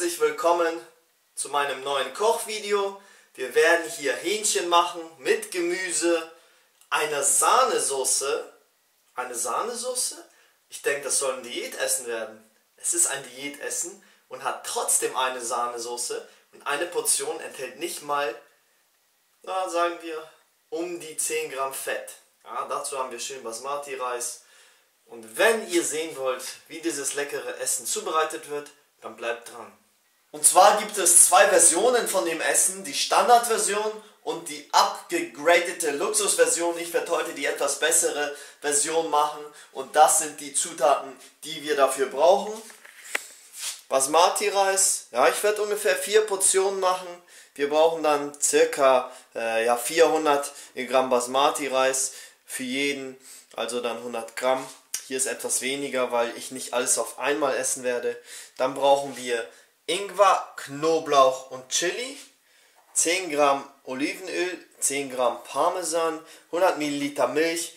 herzlich willkommen zu meinem neuen Kochvideo. Wir werden hier Hähnchen machen mit Gemüse, einer Sahnesoße. Eine Sahnesoße? Ich denke, das soll ein Diätessen werden. Es ist ein Diätessen und hat trotzdem eine Sahnesoße und eine Portion enthält nicht mal, sagen wir, um die 10 Gramm Fett. Ja, dazu haben wir schön Basmati-Reis. Und wenn ihr sehen wollt, wie dieses leckere Essen zubereitet wird, dann bleibt dran. Und zwar gibt es zwei Versionen von dem Essen, die Standardversion und die abgegradete Luxusversion. Ich werde heute die etwas bessere Version machen und das sind die Zutaten, die wir dafür brauchen. Basmati-Reis, ja, ich werde ungefähr 4 Portionen machen. Wir brauchen dann circa 400 Gramm Basmati-Reis für jeden, also dann 100 Gramm. Hier ist etwas weniger, weil ich nicht alles auf einmal essen werde. Dann brauchen wir Ingwer, Knoblauch und Chili, 10 Gramm Olivenöl, 10 Gramm Parmesan, 100 Milliliter Milch,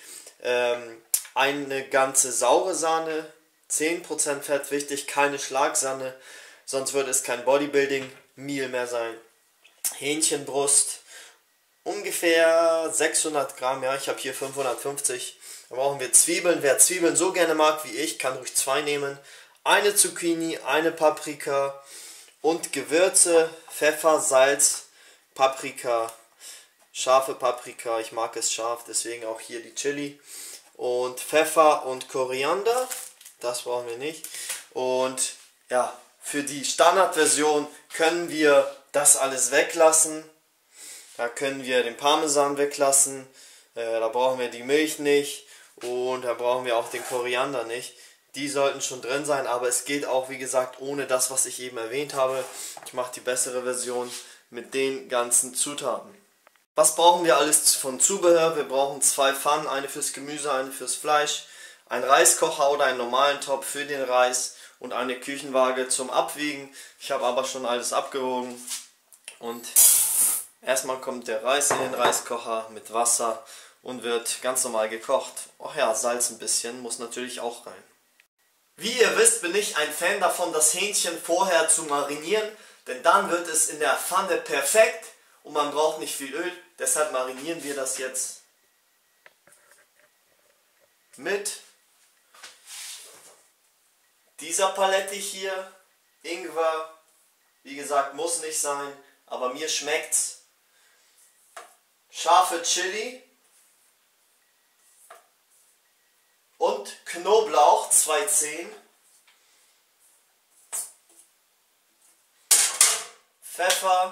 eine ganze saure Sahne, 10% Fett, wichtig, keine Schlagsahne, sonst würde es kein Bodybuilding-Meal mehr sein. Hähnchenbrust, ungefähr 600 Gramm, ja, ich habe hier 550. Dann brauchen wir Zwiebeln. Wer Zwiebeln so gerne mag wie ich, kann ruhig 2 nehmen. Eine Zucchini, eine Paprika und Gewürze, Pfeffer, Salz, Paprika, scharfe Paprika. Ich mag es scharf, deswegen auch hier die Chili. Und Pfeffer und Koriander, das brauchen wir nicht. Und ja, für die Standardversion können wir das alles weglassen. Da können wir den Parmesan weglassen. Da brauchen wir die Milch nicht. Und da brauchen wir auch den Koriander nicht. Die sollten schon drin sein, aber es geht auch, wie gesagt, ohne das, was ich eben erwähnt habe. Ich mache die bessere Version mit den ganzen Zutaten. Was brauchen wir alles von Zubehör? Wir brauchen 2 Pfannen, eine fürs Gemüse, eine fürs Fleisch, einen Reiskocher oder einen normalen Topf für den Reis und eine Küchenwaage zum Abwiegen. Ich habe aber schon alles abgewogen. Und erstmal kommt der Reis in den Reiskocher mit Wasser und wird ganz normal gekocht. Ach ja, Salz ein bisschen, muss natürlich auch rein. Wie ihr wisst, bin ich ein Fan davon, das Hähnchen vorher zu marinieren, denn dann wird es in der Pfanne perfekt und man braucht nicht viel Öl. Deshalb marinieren wir das jetzt mit dieser Palette hier. Ingwer, wie gesagt, muss nicht sein, aber mir schmeckt's. Scharfe Chili und Knoblauch, 2 Zehen, Pfeffer,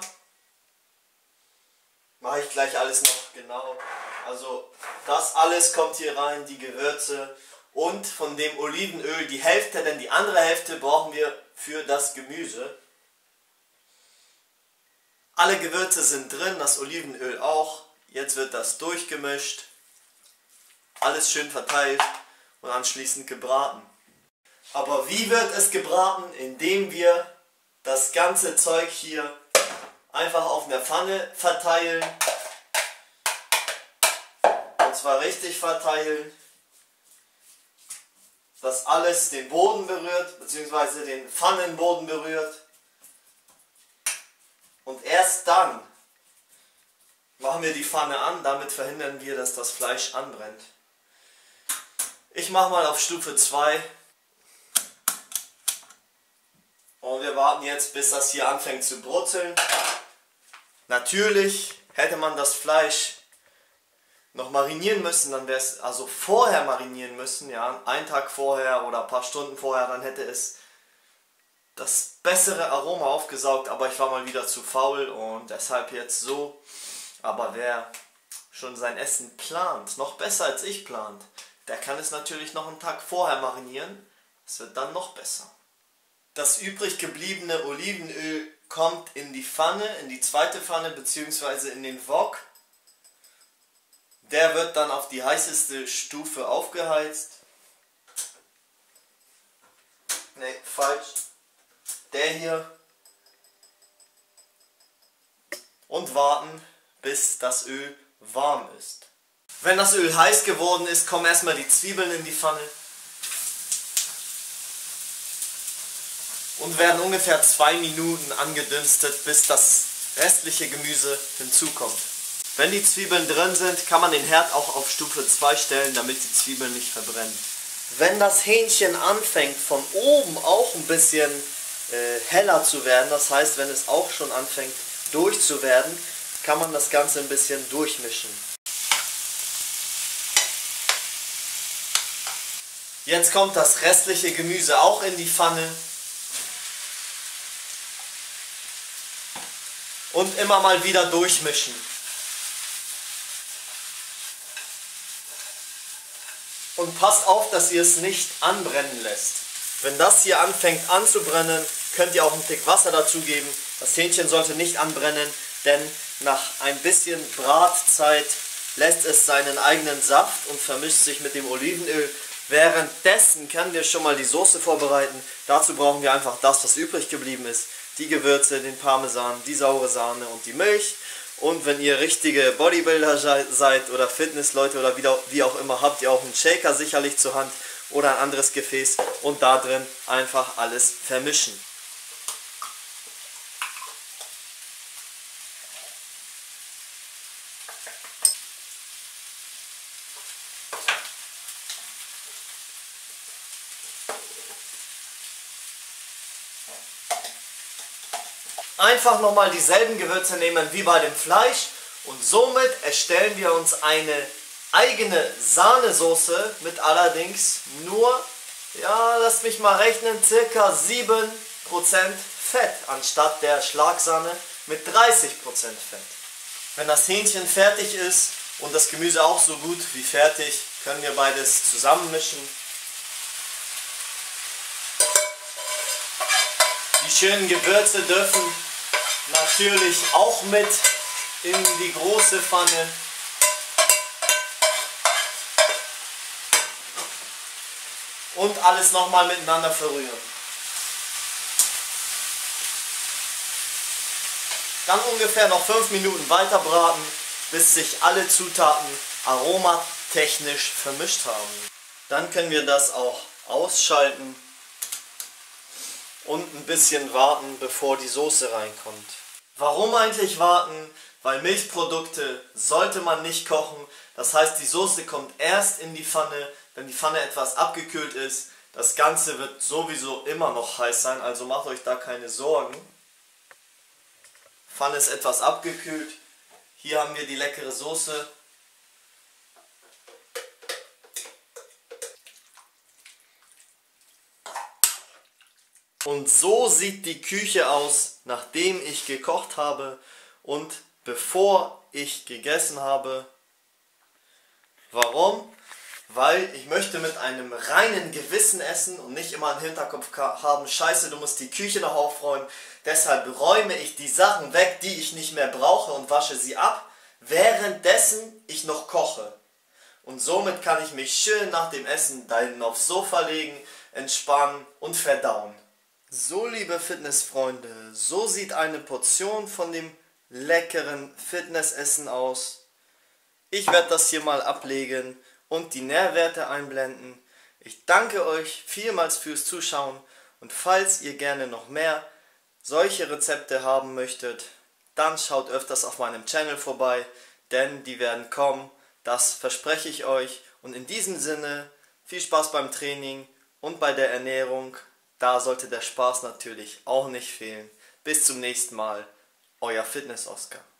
mache ich gleich alles noch genau, also das alles kommt hier rein, die Gewürze und von dem Olivenöl die Hälfte, denn die andere Hälfte brauchen wir für das Gemüse. Alle Gewürze sind drin, das Olivenöl auch, jetzt wird das durchgemischt, alles schön verteilt und anschließend gebraten. Aber wie wird es gebraten? Indem wir das ganze Zeug hier einfach auf der Pfanne verteilen. Und zwar richtig verteilen, dass alles den Boden berührt, beziehungsweise den Pfannenboden berührt. Und erst dann machen wir die Pfanne an, damit verhindern wir, dass das Fleisch anbrennt. Ich mache mal auf Stufe 2 und wir warten jetzt, bis das hier anfängt zu brutzeln. Natürlich hätte man das Fleisch noch marinieren müssen, dann wäre es also vorher marinieren müssen, ja, einen Tag vorher oder ein paar Stunden vorher, dann hätte es das bessere Aroma aufgesaugt, aber ich war mal wieder zu faul und deshalb jetzt so. Aber wer schon sein Essen plant, noch besser als ich plant, der kann es natürlich noch einen Tag vorher marinieren. Es wird dann noch besser. Das übrig gebliebene Olivenöl kommt in die Pfanne, in die zweite Pfanne bzw. in den Wok. Der wird dann auf die heißeste Stufe aufgeheizt. Ne, falsch. Der hier. Und warten, bis das Öl warm ist. Wenn das Öl heiß geworden ist, kommen erstmal die Zwiebeln in die Pfanne. und werden ungefähr 2 Minuten angedünstet, bis das restliche Gemüse hinzukommt. Wenn die Zwiebeln drin sind, kann man den Herd auch auf Stufe 2 stellen, damit die Zwiebeln nicht verbrennen. Wenn das Hähnchen anfängt von oben auch ein bisschen heller zu werden, das heißt, wenn es auch schon anfängt durchzuwerden, kann man das Ganze ein bisschen durchmischen. Jetzt kommt das restliche Gemüse auch in die Pfanne und immer mal wieder durchmischen. Und passt auf, dass ihr es nicht anbrennen lässt. Wenn das hier anfängt anzubrennen, könnt ihr auch einen Tick Wasser dazugeben. Das Hähnchen sollte nicht anbrennen, denn nach ein bisschen Bratzeit lässt es seinen eigenen Saft und vermischt sich mit dem Olivenöl. Währenddessen können wir schon mal die Soße vorbereiten. Dazu brauchen wir einfach das, was übrig geblieben ist. Die Gewürze, den Parmesan, die saure Sahne und die Milch. Und wenn ihr richtige Bodybuilder seid oder Fitnessleute oder wie auch immer, habt ihr auch einen Shaker sicherlich zur Hand oder ein anderes Gefäß und da drin einfach alles vermischen. Einfach nochmal dieselben Gewürze nehmen wie bei dem Fleisch und somit erstellen wir uns eine eigene Sahnesoße mit allerdings nur, ja, lasst mich mal rechnen, circa 7% Fett anstatt der Schlagsahne mit 30% Fett. Wenn das Hähnchen fertig ist und das Gemüse auch so gut wie fertig, können wir beides zusammenmischen. Die schönen Gewürze dürfen natürlich auch mit in die große Pfanne. Und alles nochmal miteinander verrühren. Dann ungefähr noch 5 Minuten weiter braten, bis sich alle Zutaten aromatechnisch vermischt haben. Dann können wir das auch ausschalten und ein bisschen warten, bevor die Soße reinkommt. Warum eigentlich warten? Weil Milchprodukte sollte man nicht kochen. Das heißt, die Soße kommt erst in die Pfanne, wenn die Pfanne etwas abgekühlt ist. Das Ganze wird sowieso immer noch heiß sein, also macht euch da keine Sorgen. Pfanne ist etwas abgekühlt. Hier haben wir die leckere Soße. Und so sieht die Küche aus, nachdem ich gekocht habe und bevor ich gegessen habe. Warum? Weil ich möchte mit einem reinen Gewissen essen und nicht immer im Hinterkopf haben, scheiße, du musst die Küche noch aufräumen. Deshalb räume ich die Sachen weg, die ich nicht mehr brauche und wasche sie ab, währenddessen ich noch koche. Und somit kann ich mich schön nach dem Essen da hinten aufs Sofa legen, entspannen und verdauen. So, liebe Fitnessfreunde, so sieht eine Portion von dem leckeren Fitnessessen aus. Ich werde das hier mal ablegen und die Nährwerte einblenden. Ich danke euch vielmals fürs Zuschauen und falls ihr gerne noch mehr solche Rezepte haben möchtet, dann schaut öfters auf meinem Channel vorbei, denn die werden kommen, das verspreche ich euch. Und in diesem Sinne, viel Spaß beim Training und bei der Ernährung. Da sollte der Spaß natürlich auch nicht fehlen. Bis zum nächsten Mal, euer Fitness Oscar.